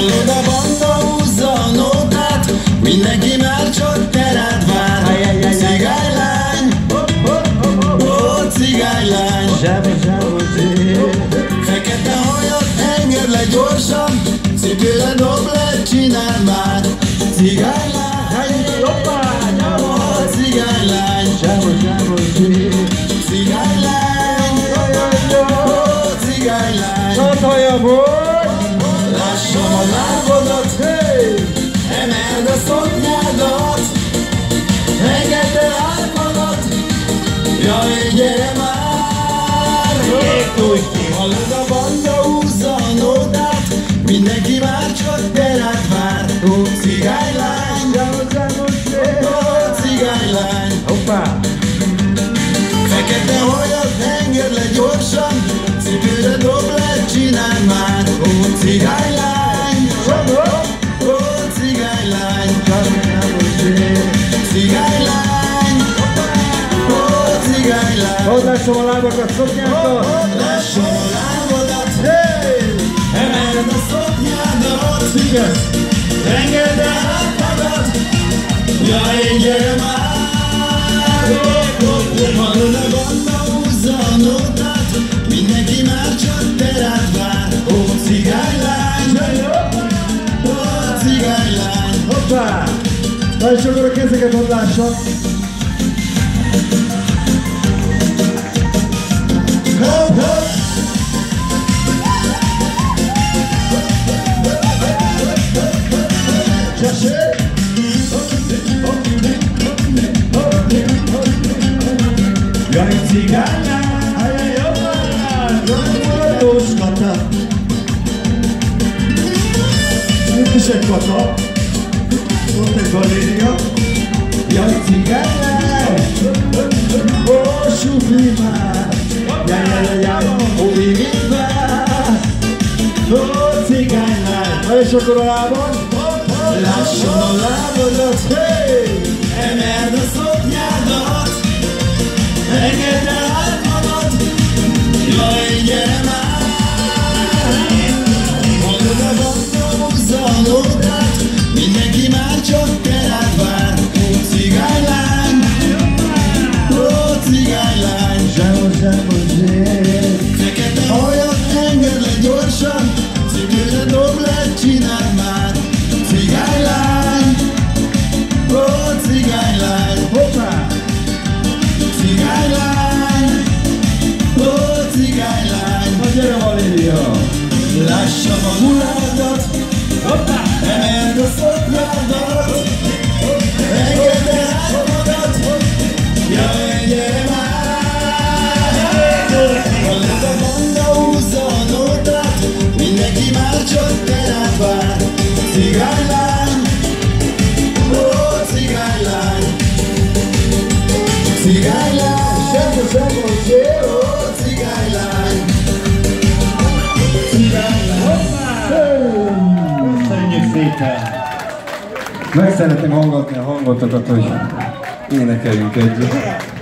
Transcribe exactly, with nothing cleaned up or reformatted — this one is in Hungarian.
Hallod, a banda húzza a nótát, mindenki már csak te rád vár. Cigánylány, ó, cigánylány, fekete hajad, engedd le gyorsan, cipőre dob le, csinál már. Cigánylány, ó, cigánylány, cigánylány, ó, cigánylány. Lassan a lábodat, emeld a szoknyádat, engedd el álmodat, jaj, gyere már! Hallod, a banda húzza a nótát, mindenki már csak te rád vár. Ó, cigánylány, ó, cigánylány, fekete hajad, engedd le gyorsan, cipőre dob le, csinál már. Ó, cigánylány, ó, cigánylány, cigánylány, ó, cigánylány. Hadd lássam a lábakat, szoknyákkal! Lássam a lábadat, emeld a szoknyádat, engedd el hátad, jaj, gyere már! Hallod, a banda húzza a nótát, mindenki már csak te rád vár. Ó, cigánylány, ó, cigánylány. Hoppá! Na és akkor a kezeket hadd lássam! Hopp, hopp! Jaj, cigánylány, jaj, maradós kata. Itt is egy kata, ott egy galéria. Jaj, cigánylány, ó, sufli már, jaj, jaj, jaj, ó, így vár. Ó, cigánylány, na és akkor a lábon? Lassan a lábadat, emeld a szoknyádat, engedd el álmodat, jaj, gyere már! Hallod, a banda húzza a nótát, mindenki már csak te rád vár. Ó, cigánylány, ó, cigánylány, fekete hajad, engedd le gyorsan, cipőre dob le, csinál már. Cigánylány, ó, cigánylány, Hoppá! cigánylány, ó, cigánylány. Na gyere, Valéria! Lássam a hulládat, emeld a szoknyádat, engedd el álmodat, jaj, gyere már! Hallod, a banda húzza a nótát, mindenki már csak te rád vár. Cigánylány, ó, cigánylány, cigánylány, Semmi, semmi, ó, cigánylány, cigánylány. Köszönjük szépen! Meg szeretném hallgatni a hangotokat, hogy énekeljünk együtt.